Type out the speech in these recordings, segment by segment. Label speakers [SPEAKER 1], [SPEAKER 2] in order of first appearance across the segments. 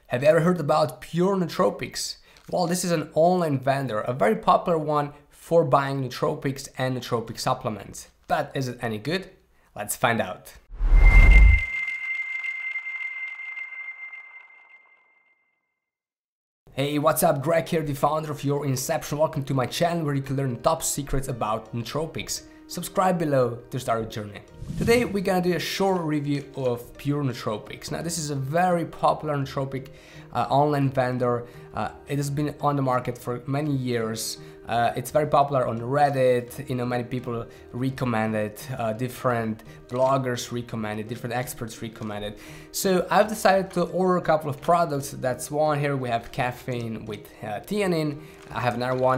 [SPEAKER 1] Have you ever heard about Pure Nootropics? Well, this is an online vendor, a very popular one for buying nootropics and nootropic supplements. But is it any good? Let's find out. Hey, what's up? Greg here, the founder of Your Inception. Welcome to my channel where you can learn top secrets about nootropics. Subscribe below to start your journey. Today we're gonna do a short review of Pure Nootropics. Now this is a very popular nootropic online vendor. It has been on the market for many years. It's very popular on Reddit. Many people recommend it, different bloggers recommend it, different experts recommend it. So I've decided to order a couple of products. That's one here. We have caffeine with theanine. I have another one.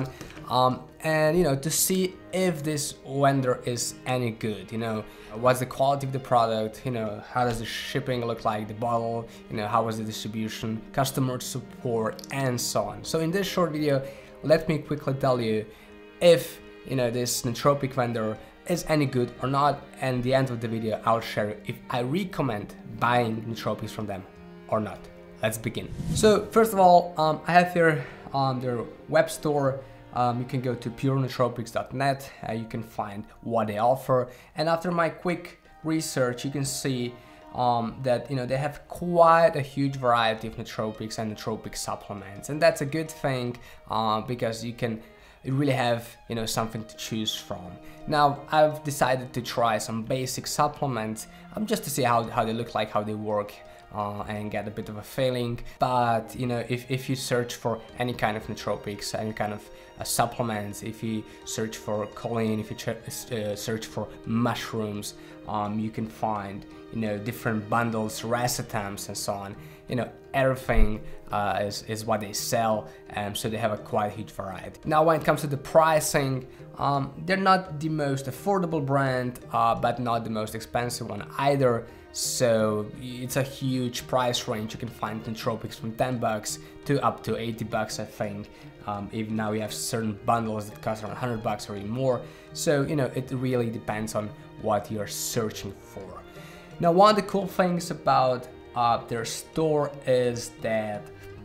[SPEAKER 1] And to see if this vendor is any good, what's the quality of the product, how does the shipping look like, the bottle, how was the distribution, customer support, and so on. So in this short video, let me quickly tell you if this nootropic vendor is any good or not, and at the end of the video I'll share if I recommend buying nootropics from them or not. Let's begin. So first of all, I have here their web store. You can go to purenootropics.net. You can find what they offer, and after my quick research you can see that they have quite a huge variety of nootropics and nootropic supplements, and that's a good thing because you really have something to choose from. Now I've decided to try some basic supplements just to see how they look like, how they work, and get a bit of a feeling. But if you search for any kind of nootropics, any kind of supplements, if you search for choline, if you search for mushrooms, you can find different bundles, racetams, and so on. Everything is what they sell, so they have a quite huge variety. Now when it comes to the pricing, they're not the most affordable brand, but not the most expensive one either. So it's a huge price range. You can find nootropics from 10 bucks to up to 80 bucks, I think. Even now we have certain bundles that cost around 100 bucks or even more. So it really depends on what you're searching for. Now one of the cool things about their store is that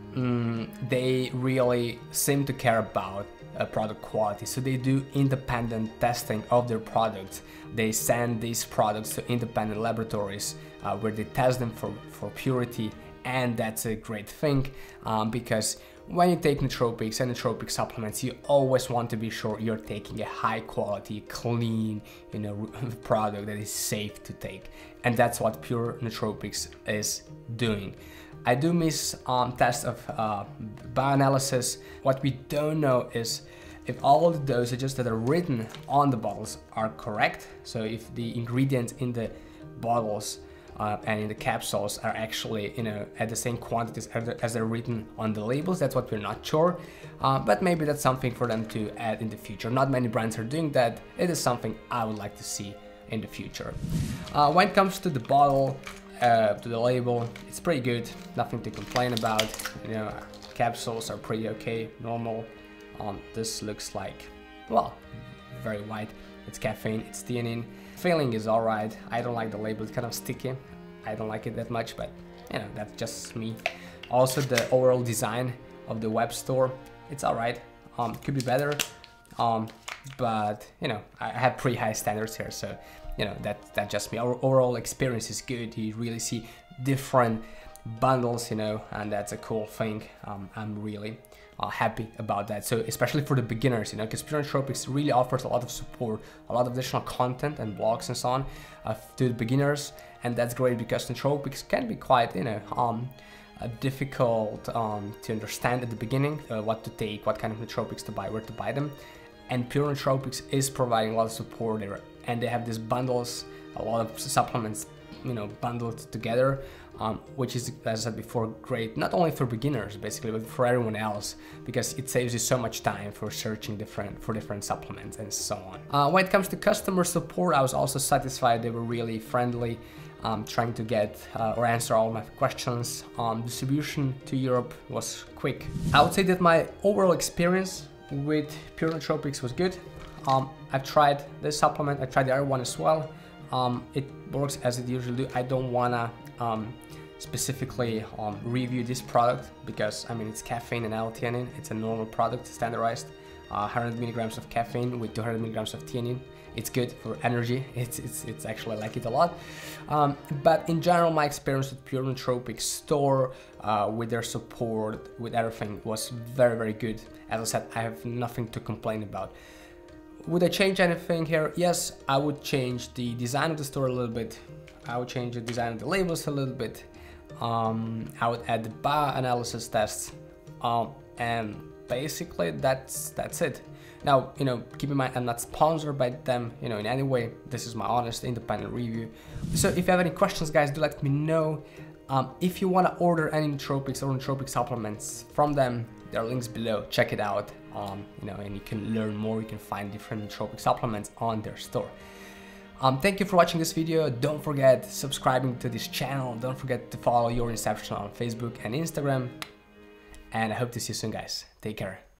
[SPEAKER 1] they really seem to care about product quality. So they do independent testing of their products. They send these products to independent laboratories where they test them for purity, and that's a great thing because when you take nootropics and nootropic supplements, you always want to be sure you're taking a high quality, clean, product that is safe to take, and that's what Pure Nootropics is doing. I do miss tests of bioanalysis. What we don't know is if all of the dosages that are written on the bottles are correct. So if the ingredients in the bottles and in the capsules are actually at the same quantities as they're written on the labels. That's what we're not sure, but maybe that's something for them to add in the future. Not many brands are doing that. It is something I would like to see in the future. When it comes to the bottle, to the label, it's pretty good, nothing to complain about. Capsules are pretty okay, normal. This looks like, well, very white. It's caffeine, it's theanine. Feeling is alright. I don't like the label, it's kind of sticky. I don't like it that much, but that's just me. Also the overall design of the web store, it's alright. Could be better, but I have pretty high standards here, so that's just me. Our overall experience is good. You really see different bundles, and that's a cool thing. I'm really happy about that. So especially for the beginners, because Pure Nootropics really offers a lot of support, a lot of additional content and blogs and so on to the beginners, and that's great because nootropics can be quite difficult to understand at the beginning, what to take, what kind of nootropics to buy, where to buy them. And Pure Nootropics is providing a lot of support there, and they have these bundles, a lot of supplements, bundled together, which is, as I said before, great not only for beginners basically, but for everyone else, because it saves you so much time for searching for different supplements and so on. When it comes to customer support, I was also satisfied. They were really friendly, trying to get or answer all my questions. Distribution to Europe was quick. I would say that my overall experience with Pure Nootropics was good. I've tried this supplement, I tried the other one as well. It works as it usually do. I don't wanna specifically review this product because I mean it's caffeine and L-theanine. It's a normal product, standardized, 100 milligrams of caffeine with 200 milligrams of theanine. It's good for energy. It's actually, I like it a lot. But in general, my experience with Pure Nootropics store, with their support, with everything, was very, very good. As I said, I have nothing to complain about. Would I change anything here? Yes, I would change the design of the store a little bit. I would change the design of the labels a little bit. I would add the bioanalysis tests, and basically that's it. Now, you know, keep in mind I'm not sponsored by them, you know, in any way. This is my honest independent review. So if you have any questions, guys, do let me know. If you want to order any nootropics or nootropic supplements from them, there are links below. Check it out. You know, and you can learn more. You can find different nootropic supplements on their store. Thank you for watching this video. Don't forget subscribing to this channel. Don't forget to follow Your Inception on Facebook and Instagram. And I hope to see you soon, guys. Take care.